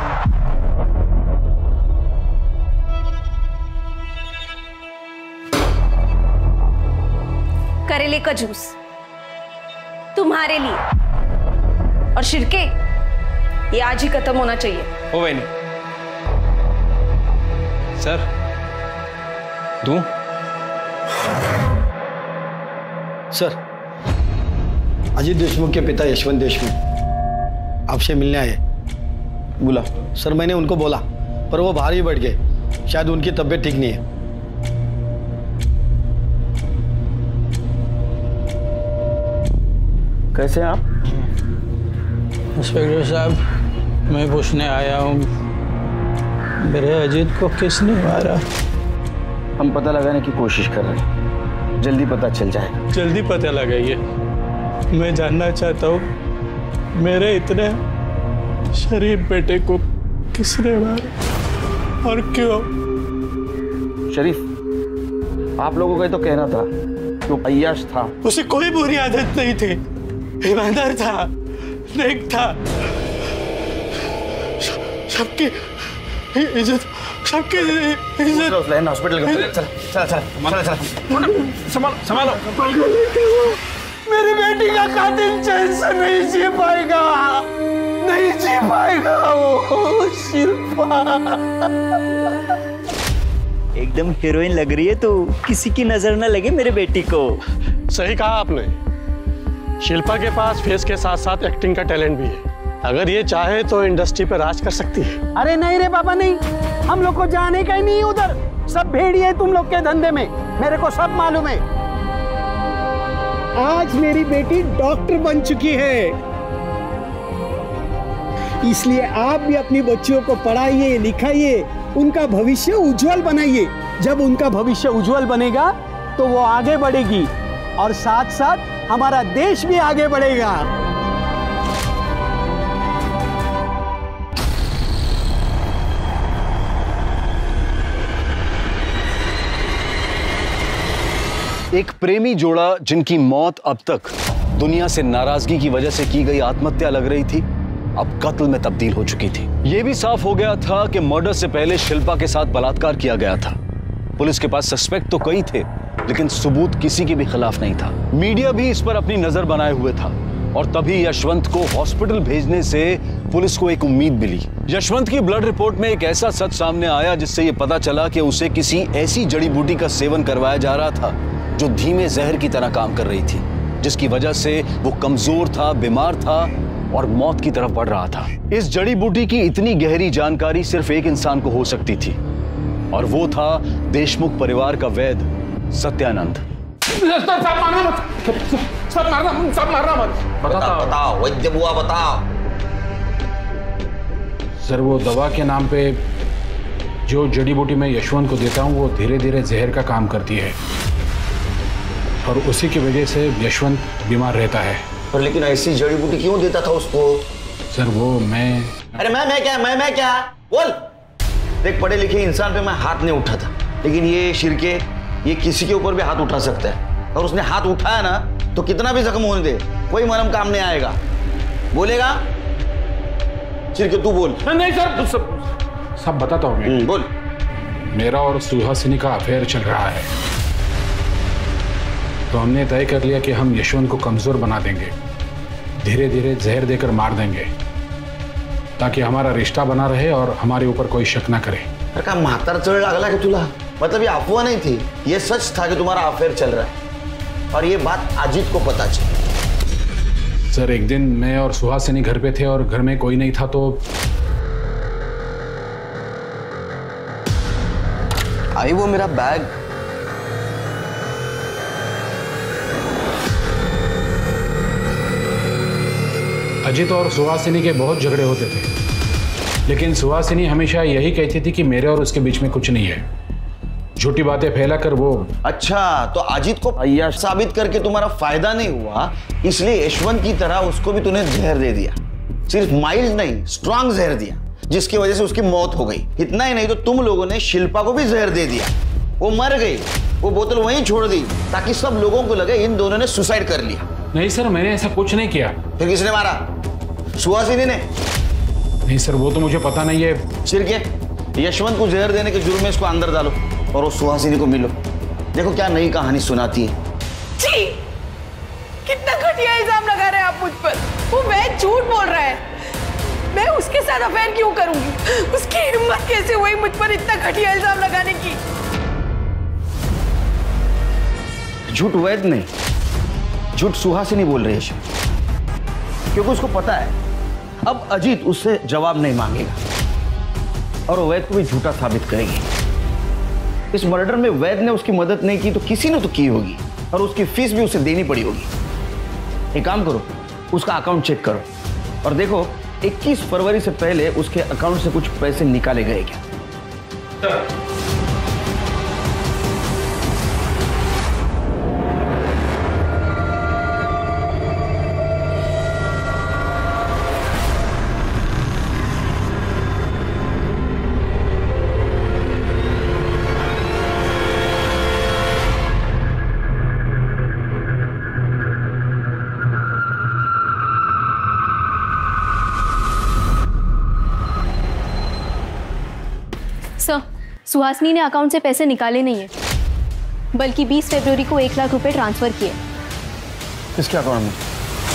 करेले का जूस तुम्हारे लिए, और शिरके ये आज ही खत्म होना चाहिए। ओ वही नहीं सर, दूं? सर, अजीत देशमुख के पिता यशवंत देशमुख आपसे मिलने आए। बोला। सर मैंने उनको बोला पर वो बाहर ही बैठ गए, शायद उनकी तबीयत ठीक नहीं है। कैसे हैं आप? इंस्पेक्टर साहब, मैं पूछने आया हूँ मेरे अजीत को किसने मारा? हम पता लगाने की कोशिश कर रहे हैं, जल्दी पता चल जाएगा। जल्दी पता लगाइए। मैं जानना चाहता हूँ मेरे इतने शरीफ बेटे को किसने मारा और क्यों? शरीफ, आप लोगों का तो कहना था कि वो अय्याश था। उसे कोई बुरी आदत नहीं थी, ईमानदार था, नेक था, सबकी इज्जत, सबकी इज्जत। हॉस्पिटल का चल चल चल चल संभालो संभालो। मेरी बेटी का कातिल चैन से नहीं जी पाएगा, नहीं जी पाएगा वो शिल्पा। एकदम हीरोइन लग रही है तू, किसी की नजर न लगे मेरे बेटी को। सही कहा आपने, शिल्पा के पास फेस के साथ साथ एक्टिंग का टैलेंट भी है। अगर ये चाहे तो इंडस्ट्री पर राज कर सकती है। अरे नहीं रे बाबा नहीं, हम लोग को जाने का ही नहीं उधर, सब भेड़िए है तुम लोग के धंधे में, मेरे को सब मालूम है। आज मेरी बेटी डॉक्टर बन चुकी है, इसलिए आप भी अपनी बच्चियों को पढ़ाइए लिखाइए, उनका भविष्य उज्जवल बनाइए। जब उनका भविष्य उज्जवल बनेगा तो वो आगे बढ़ेगी और साथ साथ हमारा देश भी आगे बढ़ेगा। एक प्रेमी जोड़ा जिनकी मौत अब तक दुनिया से नाराजगी की वजह से की गई आत्महत्या लग रही थी, अब कत्ल में तब्दील हो चुकी थी। यह भी साफ हो गया था कि मर्डर से पहले शिल्पा के साथ बलात्कार किया गया था। पुलिस के पास सस्पेक्ट तो कई थे, लेकिन सबूत किसी के भी खिलाफ नहीं था। मीडिया भी इस पर अपनी नजर बनाए हुए था और तभी यशवंत को हॉस्पिटल भेजने से पुलिस को एक उम्मीद मिली। यशवंत की ब्लड रिपोर्ट में एक ऐसा सच सामने आया जिससे यह पता चला कि उसे किसी ऐसी जड़ी बूटी का सेवन करवाया जा रहा था जो धीमे जहर की तरह काम कर रही थी, जिसकी वजह से वो कमजोर था, बीमार था और मौत की तरफ बढ़ रहा था। इस जड़ी बूटी की इतनी गहरी जानकारी सिर्फ एक इंसान को हो सकती थी और वो था देशमुख परिवार का वैद्य सत्यानंद। सब मारना मत, सब मारना सब मारना मत। बताओ बताओ वैद्य बुआ बताओ। सर, वो दवा के नाम पे जो जड़ी बूटी मैं यशवंत को देता हूँ वो धीरे धीरे जहर का काम करती है और उसी की वजह से यशवंत बीमार रहता है। पर लेकिन ऐसी जड़ी बूटी क्यों देता था उसको? सर वो मैं अरे मैं मैं क्या मैं मैं क्या बोल। देख, पढ़े लिखे इंसान पे मैं हाथ नहीं उठा था, लेकिन ये शिरके ये किसी के ऊपर भी हाथ उठा सकता है और उसने हाथ उठाया ना तो कितना भी जख्म होने दे कोई मरहम काम नहीं आएगा। बोलेगा शिरके? तू बोल। नहीं सर, सब सब बताता हूँ मैं। बोल। मेरा और सुहासिनी का अफेयर चल रहा है, तो हमने तय कर लिया कि हम यशवंत को कमजोर बना देंगे, धीरे धीरे जहर देकर मार देंगे ताकि हमारा रिश्ता बना रहे और हमारे ऊपर कोई शक ना करे। अरे का मातर चढ़ लागला कि तुला? मतलब ये अफवाह नहीं थी, ये सच था कि तुम्हारा अफेयर चल रहा है और ये बात अजीत को पता चली। सर, एक दिन मैं और सुहासिनी घर पे थे और घर में कोई नहीं था तो आई वो मेरा बैग। अजीत और सुहासिनी के बहुत झगड़े होते थे, लेकिन सुहासिनी हमेशा यही कहती थी कि मेरे और उसके बीच में कुछ नहीं है। झूठी बातें फैलाकर वो। अच्छा, तो अजीत को अय्याश साबित करके तुम्हारा फायदा नहीं हुआ, इसलिए यशवंत की तरह उसको भी तूने जहर दे दिया। सिर्फ माइल्ड नहीं, स्ट्रांग जहर दिया, जिसकी वजह से उसकी मौत हो गई। इतना ही नहीं तो तुम लोगों ने शिल्पा को भी जहर दे दिया, वो मर गई, वो बोतल वहीं छोड़ दी ताकि सब लोगों को लगे इन दोनों ने सुसाइड कर लिया। नहीं सर, मैंने ऐसा कुछ नहीं किया। फिर किसने मारा? सुहासिनी ने? नहीं सर, वो तो मुझे पता नहीं है। शिरके, यशवंत को जहर देने के जुर्म में इसको अंदर डालो और उस सुहासिनी को मिलो। देखो क्या नई कहानी सुनाती है। जी, कितना घटिया इल्जाम लगा रहे हैं आप मुझ पर। वो वैद झूठ बोल रहा है, मैं उसके साथ अफेयर क्यों करूंगी? उसकी हिम्मत कैसे हुई मुझ पर इतना घटिया इल्जाम लगाने की? झूठ वैद नहीं, झूठ सुहासिनी बोल रही है शिव, क्योंकि उसको पता है अब अजीत उससे जवाब नहीं मांगेगा और वो वैद को भी झूठा साबित करेगी। इस मर्डर में वैद ने उसकी मदद नहीं की तो किसी ने तो की होगी और उसकी फीस भी उसे देनी पड़ी होगी। एक काम करो, उसका अकाउंट चेक करो और देखो इक्कीस फरवरी से पहले उसके अकाउंट से कुछ पैसे निकाले गए क्या। सर, सुहासिनी ने अकाउंट से पैसे निकाले नहीं है, बल्कि बीस फरवरी को एक लाख रुपए ट्रांसफर किए। किसके अकाउंट में?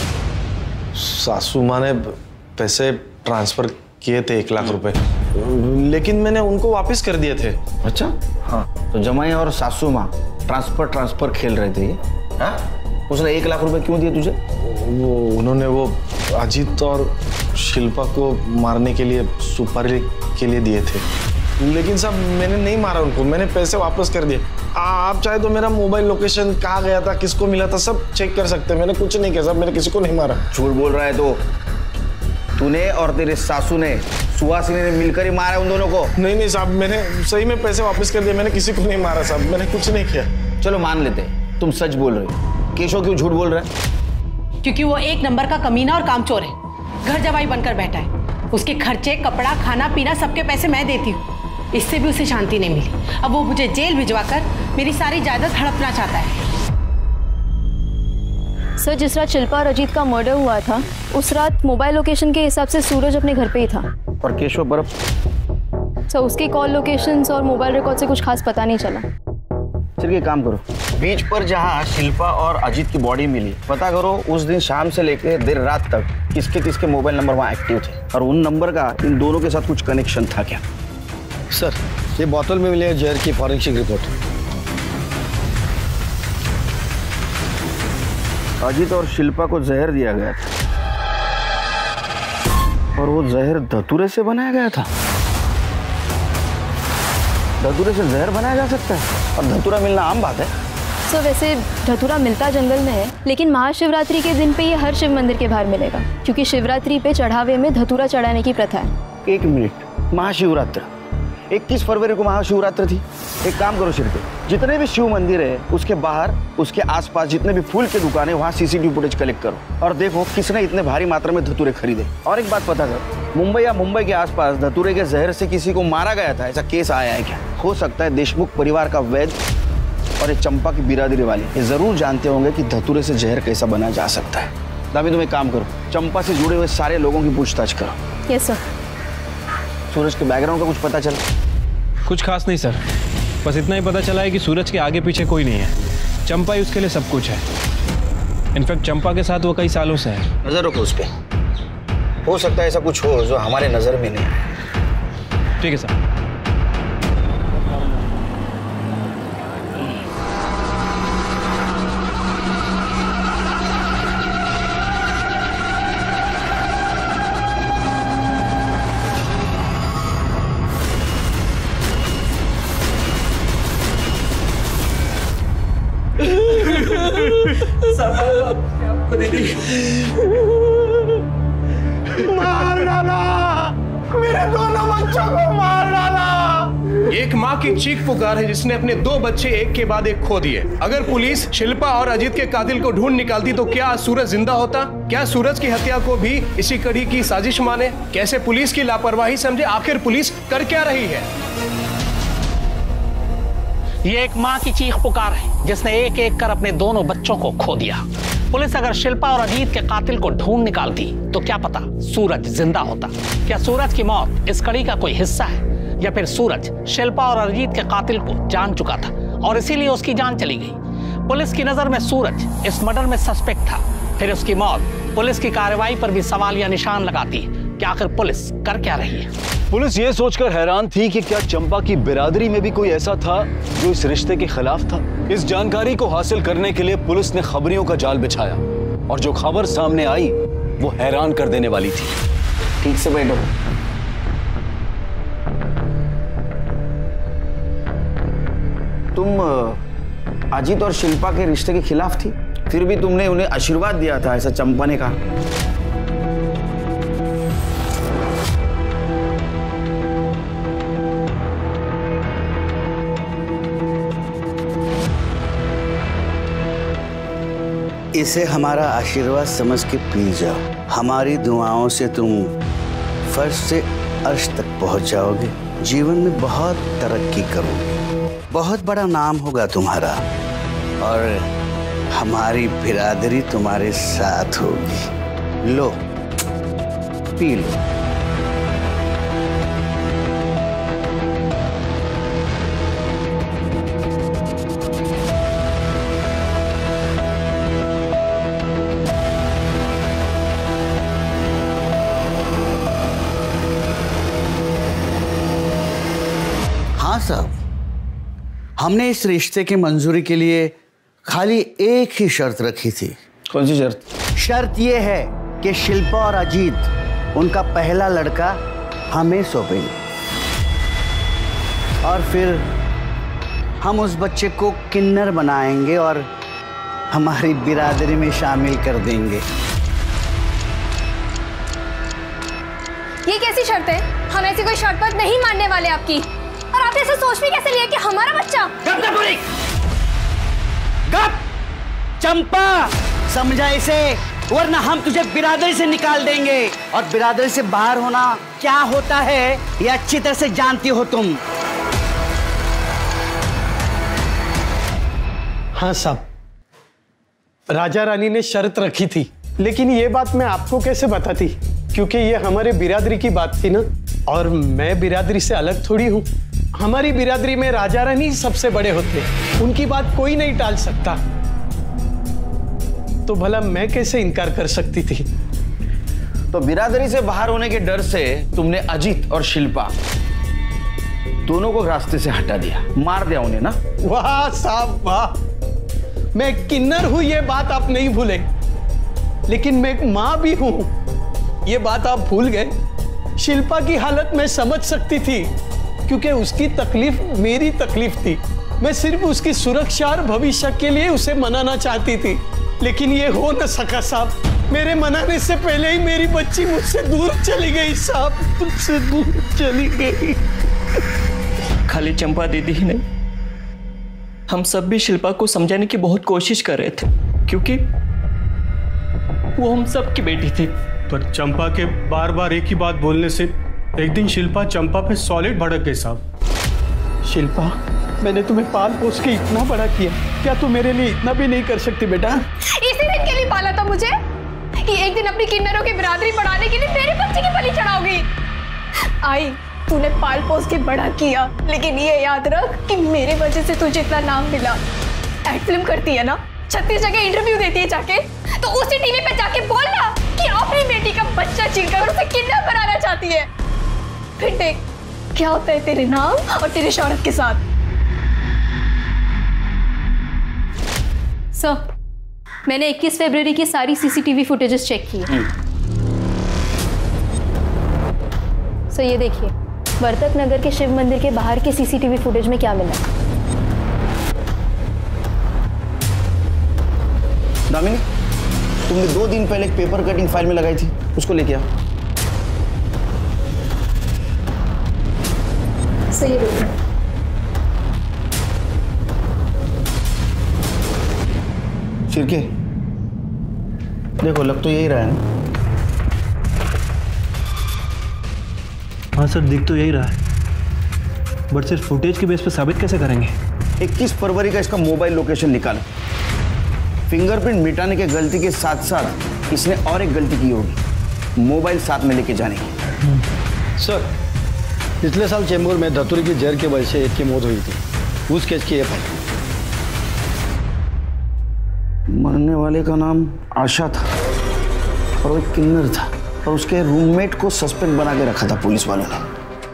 सासू माँ ने पैसे ट्रांसफर किए थे एक लाख रुपए, लेकिन मैंने उनको वापस कर दिए थे। अच्छा, हाँ, तो जमाई और सासू माँ ट्रांसफर ट्रांसफर खेल रहे थे। हाँ? उसने एक लाख रुपए क्यों दिए तुझे? वो उन्होंने वो अजीत और शिल्पा को मारने के लिए सुपारी के लिए दिए थे, लेकिन साहब मैंने नहीं मारा उनको, मैंने पैसे वापस कर दिए। आप चाहे तो मेरा मोबाइल लोकेशन कहाँ गया था, किसको मिला था, सब चेक कर सकते हैं। मैंने कुछ नहीं किया साहब, मैंने किसी को नहीं मारा। झूठ बोल रहा है तो तूने और तेरे सासू ने सुहासिनी ने मिलकर ही मारा उन दोनों को? नहीं नहीं साहब, मैंने सही में पैसे वापस कर दिए, मैंने किसी को नहीं मारा साहब, मैंने कुछ नहीं किया। चलो मान लेते तुम सच बोल रहे हो। केशव क्यों झूठ बोल रहा है? क्योंकि वो एक नंबर का कमीना और कामचोर है, घर जवाई बनकर बैठा है। उसके खर्चे, कपड़ा, खाना पीना सबके पैसे मैं देती हूँ, इससे भी उसे शांति नहीं मिली। अब वो मुझे जेल भिजवाकर मेरी सारी जायदाद हड़पना चाहता है। सर, जिस रात शिल्पा और अजीत का मर्डर हुआ था उस रात मोबाइल लोकेशन के हिसाब से सूरज अपने घर पे ही था। और केशव बर्फ? सर, उसके कॉल लोकेशंस और मोबाइल रिकॉर्ड से कुछ खास पता नहीं चला। चलिए काम करो, बीच पर जहाँ शिल्पा और अजीत की बॉडी मिली पता करो उस दिन शाम से लेकर देर रात तक किसके किसके मोबाइल नंबर वहाँ एक्टिव थे और उन नंबर का इन दोनों के साथ कुछ कनेक्शन था क्या? सर, ये बोतल में मिले जहर की फॉरेंसिक रिपोर्ट। अजीत और शिल्पा को जहर दिया गया था और वो जहर धतूरे से बनाया गया था। धतूरे से जहर बनाया जा सकता है और धतूरा मिलना आम बात है। सो वैसे धतूरा मिलता जंगल में है, लेकिन महाशिवरात्रि के दिन पे ये हर शिव मंदिर के बाहर मिलेगा, क्योंकि शिवरात्रि पे चढ़ावे में धतूरा चढ़ाने की प्रथा है। एक मिनट, महाशिवरात्रि इक्कीस फरवरी को महाशिवरात्रि थी। एक काम करो शिरके, जितने भी शिव मंदिर है उसके बाहर उसके आसपास जितने भी फूल की दुकानें वहाँ सीसीटीवी फुटेज कलेक्ट करो और देखो किसने इतने भारी मात्रा में धतूरे खरीदे। और एक बात पता कर, मुंबई या मुंबई के आसपास धतूरे के जहर से किसी को मारा गया था ऐसा केस आया है क्या? हो सकता है देशमुख परिवार का वैद और ये चंपा की बिरादरी वाले ये जरूर जानते होंगे कि धतूरे से जहर कैसा बना जा सकता है। दामी तुम एक काम करो, चंपा से जुड़े हुए सारे लोगों की पूछताछ करो। Yes sir. सूरज के बैकग्राउंड का कुछ पता चला? कुछ खास नहीं सर, बस इतना ही पता चला है कि सूरज के आगे पीछे कोई नहीं है। चंपा ही उसके लिए सब कुछ है। इनफैक्ट चंपा के साथ वो कई सालों से है। नजर रखो उस पर, हो सकता है ऐसा कुछ हो जो हमारे नजर में नहीं है। ठीक है सर। मार डाला, मेरे दोनों बच्चों को मार डाला। एक माँ की चीख पुकार है जिसने अपने दो बच्चे एक के बाद एक खो दिए। अगर पुलिस शिल्पा और अजीत के कातिल को ढूंढ निकालती तो क्या सूरज जिंदा होता? क्या सूरज की हत्या को भी इसी कड़ी की साजिश माने? कैसे पुलिस की लापरवाही समझे? आखिर पुलिस कर क्या रही है? ये एक माँ की चीख पुकार है जिसने एक एक कर अपने दोनों बच्चों को खो दिया। पुलिस अगर शिल्पा और अजीत के कातिल को ढूंढ निकालती तो क्या पता सूरज जिंदा होता। क्या सूरज की मौत इस कड़ी का कोई हिस्सा है या फिर सूरज शिल्पा और अजीत के कातिल को जान चुका था और इसीलिए उसकी जान चली गई? पुलिस की नजर में सूरज इस मर्डर में सस्पेक्ट था, फिर उसकी मौत पुलिस की कार्रवाई पर भी सवालिया निशान लगाती है कि आखिर पुलिस कर क्या रही है। पुलिस ये सोचकर हैरान थी कि क्या चंपा की बिरादरी में भी कोई ऐसा था जो इस रिश्ते के खिलाफ था। इस जानकारी को हासिल करने के लिए पुलिस ने खबरियों का जाल बिछाया और जो खबर सामने आई वो हैरान कर देने वाली थी। ठीक से बैठो। तुम अजीत और शिल्पा के रिश्ते के खिलाफ थी, फिर भी तुमने उन्हें आशीर्वाद दिया था, ऐसा चंपा ने कहा। इसे हमारा आशीर्वाद समझ के पी जाओ। हमारी दुआओं से तुम फर्श से अर्श तक पहुंच जाओगे, जीवन में बहुत तरक्की करोगे, बहुत बड़ा नाम होगा तुम्हारा और हमारी बिरादरी तुम्हारे साथ होगी। लो पी लो। साहब, हमने इस रिश्ते की मंजूरी के लिए खाली एक ही शर्त रखी थी। कौन सी शर्त? शर्त यह है कि शिल्पा और अजीत उनका पहला लड़का हमें सौंपेंगे और फिर हम उस बच्चे को किन्नर बनाएंगे और हमारी बिरादरी में शामिल कर देंगे। ये कैसी शर्त है? हम ऐसी कोई शर्त पर नहीं मानने वाले आपकी। और आपने ऐसा सोच भी कैसे लिया कि हमारा बच्चा? गप गप बोली। गप। चंपा, समझा इसे, वरना हम तुझे बिरादरी से निकाल देंगे और बिरादरी से बाहर होना क्या होता है ये अच्छी तरह से जानती हो तुम। हाँ साहब, राजा रानी ने शर्त रखी थी, लेकिन ये बात मैं आपको कैसे बताती, क्योंकि ये हमारे बिरादरी की बात थी ना, और मैं बिरादरी से अलग थोड़ी हूँ। हमारी बिरादरी में राजा रानी सबसे बड़े होते, उनकी बात कोई नहीं टाल सकता। तो भला मैं कैसे इनकार कर सकती थी? तो बिरादरी से बाहर होने के डर से तुमने अजीत और शिल्पा दोनों को रास्ते से हटा दिया, मार दिया उन्हें ना? वाह साहब वाह, मैं किन्नर हूं ये बात आप नहीं भूले, लेकिन मैं एक मां भी हूं ये बात आप भूल गए। शिल्पा की हालत मैं समझ सकती थी क्योंकि उसकी तकलीफ मेरी तकलीफ थी। मैं सिर्फ उसकी सुरक्षा और भविष्य के लिए उसे मनाना चाहती थी, लेकिन ये हो न सका साहब। मेरे मनाने से पहले ही मेरी बच्ची मुझसे दूर चली गई साहब, मुझसे दूर चली गई। खाली चंपा दीदी ही नहीं, हम सब भी शिल्पा को समझाने की बहुत कोशिश कर रहे थे, क्योंकि वो हम सब की बेटी थी। पर चंपा के बार बार एक ही बात बोलने से एक दिन शिल्पा चंपा पे सॉलिड भड़क गई साहब। शिल्पा, मैंने तुम्हें पाल पोस के इतना बड़ा किया, क्या तू मेरे लिए इतना भी नहीं कर सकती बेटा? इसी दिन के लिए पाला था मुझे कि एक दिन अपनी किन्नरों की बिरादरी बढ़ाने के लिए मेरे बच्चे की बलि चढ़ाओगी। आई, तूने पाल पोस के बड़ा किया, लेकिन ये याद रख कि मेरे वजह से तुझे इतना नाम मिला। एक्ट फिल्म करती है ना, छत्तीस जगह इंटरव्यू देती है जाके, तो उसी टीवी पे जाके बोलना कि अपनी बेटी का बच्चा छीनकर उसे किडनैप बनाना चाहती है। फिर देख क्या होता है तेरे नाम और तेरे शौहरत के साथ। सर, मैंने इक्कीस फरवरी की सारी सीसीटीवी फुटेजेस चेक की है। सर ये देखिए, वर्तक नगर के शिव मंदिर के बाहर के सीसीटीवी फुटेज में क्या मिला। दामिनी, तुमने दो दिन पहले एक पेपर कटिंग फाइल में लगाई थी, उसको लेके आओ। सही देखो। शिरके, देखो लग तो यही रहा है ना? हाँ सर, दिख तो यही रहा है, बट सिर्फ फुटेज के बेस पे साबित कैसे करेंगे? इक्कीस फरवरी का इसका मोबाइल लोकेशन निकालो। फिंगरप्रिंट मिटाने के गलती के साथ साथ इसने और एक गलती की होगी, मोबाइल साथ में लेके जाने की। सर, पिछले साल चेंबूर में धतूरी की जहर की वजह से एक की मौत हुई थी, उस केस की एफ आई। मरने वाले का नाम आशा था और वो एक किन्नर था, और उसके रूममेट को सस्पेक्ट बना के रखा था पुलिस वालों ने।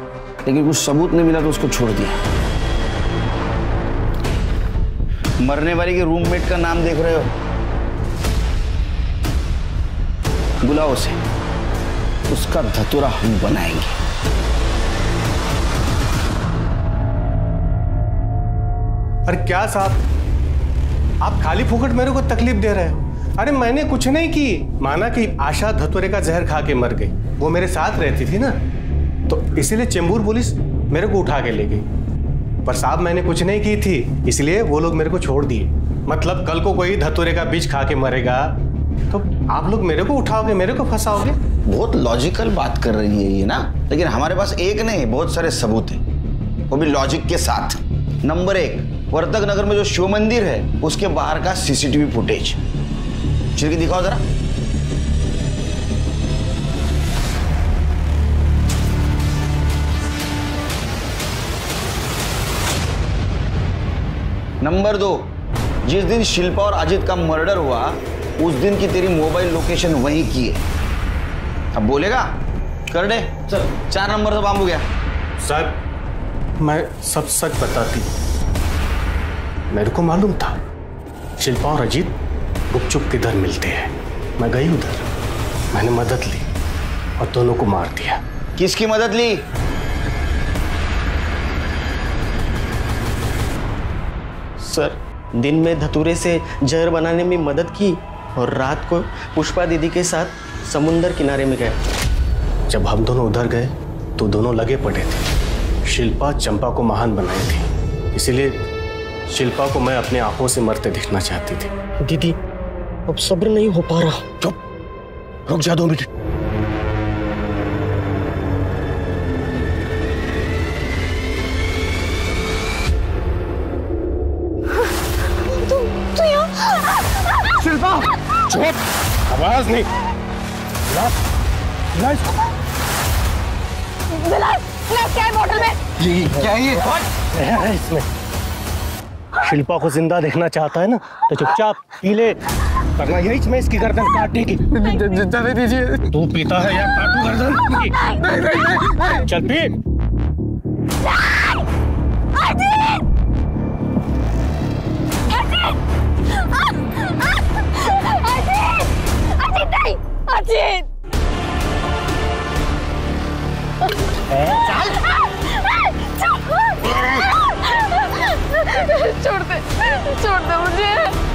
लेकिन कुछ सबूत नहीं मिला तो उसको छोड़ दिया। मरने वाली के रूममेट का नाम देख रहे हो? बुलाओ उसे, उसका धतूरा हम बनाएंगे। अरे क्या साहब, आप खाली फुकट मेरे को तकलीफ दे रहे हो। अरे मैंने कुछ नहीं की, माना कि आशा धतूरे का जहर खा के मर गई, वो मेरे साथ रहती थी ना, तो इसीलिए चेंबूर पुलिस मेरे को उठा के ले गई। पर साहब मैंने कुछ नहीं की थी, इसलिए वो लोग मेरे को छोड़ दिए। मतलब कल को कोई धतूरे का बीज खा के मरेगा तो आप लोग मेरे को उठाओगे, मेरे को फंसाओगे। बहुत लॉजिकल बात कर रही है ये ना, लेकिन हमारे पास एक नहीं बहुत सारे सबूत हैं, वो भी लॉजिक के साथ। नंबर एक, वर्तक नगर में जो शिव मंदिर है उसके बाहर का सीसीटीवी फुटेज। छिड़की दिखाओ जरा। नंबर दो, जिस दिन शिल्पा और अजित का मर्डर हुआ उस दिन की तेरी मोबाइल लोकेशन वहीं की है। अब बोलेगा? कर दे। सर चार नंबर तो बांब हो गया। सर मैं सब सच बताती, मेरे को मालूम था शिल्पा और अजीत गुपचुप किधर मिलते हैं। मैं गई उधर, मैंने मदद ली और दोनों को मार दिया। किसकी मदद ली? सर दिन में धतूरे से जहर बनाने में मदद की और रात को पुष्पा दीदी के साथ समुंदर किनारे में गए। जब हम दोनों उधर गए तो दोनों लगे पड़े थे। शिल्पा चंपा को महान बनाई थी, इसीलिए शिल्पा को मैं अपनी आंखों से मरते देखना चाहती थी। दीदी अब सब्र नहीं हो पा रहा। चुप, रुक जा दो मिनट। शिल्पा चुप, आवाज नहीं। ग्लास, ग्लास, ग्लास, ग्लास क्या है बोतल में? ये क्या है ये? है इसमें। शिल्पा को जिंदा देखना चाहता है ना तो चुपचाप पी ले, वरना यही में इसकी गर्दन काट देगी। दे दीजिए। तू पीता है या काटू गर्दन? नहीं नहीं नहीं। चल पी। अजीत! अजीत! अजीत नहीं! अजीत! छोड़ दे, छोड़ दे मुझे।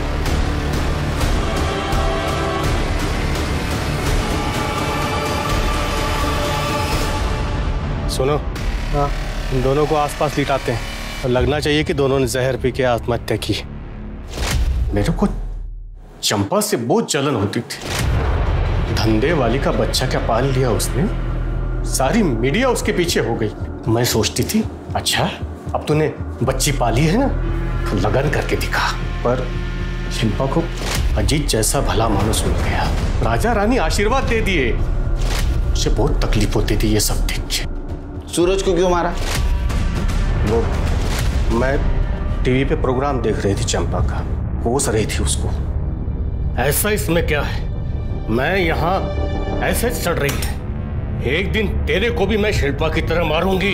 सुनो, हाँ, इन दोनों को आसपास लिटाते हैं और लगना चाहिए कि दोनों ने जहर पी के आत्महत्या की। मेरे को चंपा से बहुत जलन होती थी। धंधे वाली का बच्चा क्या पाल लिया उसने, सारी मीडिया उसके पीछे हो गई। मैं सोचती थी अच्छा अब तूने बच्ची पाली है ना तो लगन करके दिखा। पर शिल्पा को अजीत जैसा भला मानुस मिल गया, राजा रानी आशीर्वाद दे दिए। मुझे बहुत तकलीफ होती थी ये सब देख के। सूरज को क्यों मारा? वो मैं टीवी पे प्रोग्राम देख रही थी चंपा का, कोस रही थी उसको। ऐसा इसमें क्या है, मैं यहाँ ऐसे चढ़ रही है, एक दिन तेरे को भी मैं शिल्पा की तरह मारूंगी।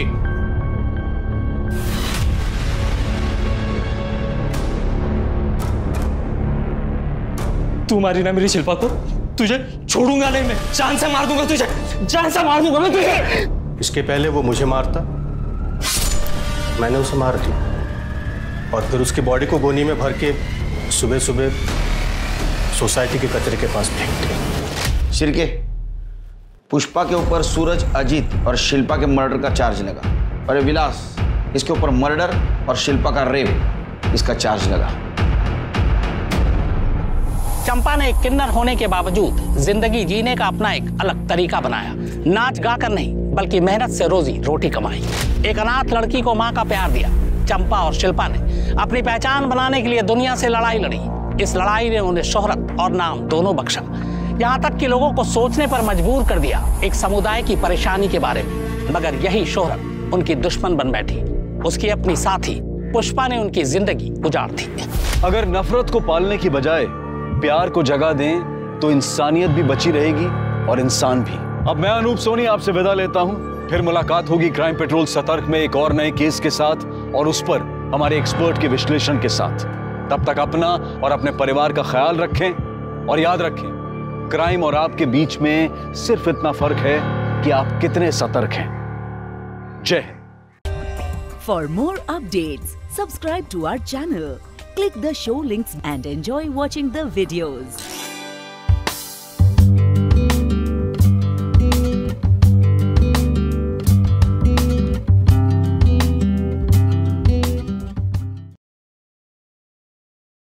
तू मारी ना मेरी शिल्पा को, तुझे छोड़ूंगा नहीं मैं, जान से मार दूंगा तुझे, जान से मार दूंगा मैं तुझे। इसके पहले वो मुझे मारता, मैंने उसे मार दिया और फिर उसकी बॉडी को गोनी में भर के सुबह सुबह सोसाइटी के कचरे के पास फेंक दिया। शिरके, पुष्पा के ऊपर सूरज, अजीत और शिल्पा के मर्डर का चार्ज लगा, और विलास इसके ऊपर मर्डर और शिल्पा का रेप इसका चार्ज लगा। चंपा ने एक किन्नर होने के बावजूद जिंदगी जीने का अपना एक अलग तरीका बनाया। नाच गाकर नहीं बल्कि मेहनत से रोजी रोटी कमाई। एक अनाथ लड़की को माँ का प्यार दिया। चंपा और शिल्पा ने अपनी पहचान बनाने के लिए दुनिया से लड़ाई लड़ी। इस लड़ाई ने उन्हें शोहरत और नाम दोनों बख्शा, यहाँ तक कि लोगों को सोचने पर मजबूर कर दिया एक समुदाय की परेशानी के बारे में। मगर यही शोहरत उनकी दुश्मन बन बैठी। उसकी अपनी साथी पुष्पा ने उनकी जिंदगी उजाड़ दी। अगर नफरत को पालने की बजाय प्यार को जगह दें तो इंसानियत भी बची रहेगी और इंसान भी। अब मैं अनूप सोनी आपसे विदा लेता हूं। फिर मुलाकात होगी क्राइम पेट्रोल सतर्क में एक और नए केस के साथ और उस पर हमारे एक्सपर्ट के विश्लेषण के साथ। तब तक अपना और अपने परिवार का ख्याल रखें और याद रखें, क्राइम और आपके बीच में सिर्फ इतना फर्क है कि आप कितने सतर्क हैं। जय Hind. For more updates, subscribe to our channel, click the show links and enjoy watching the videos.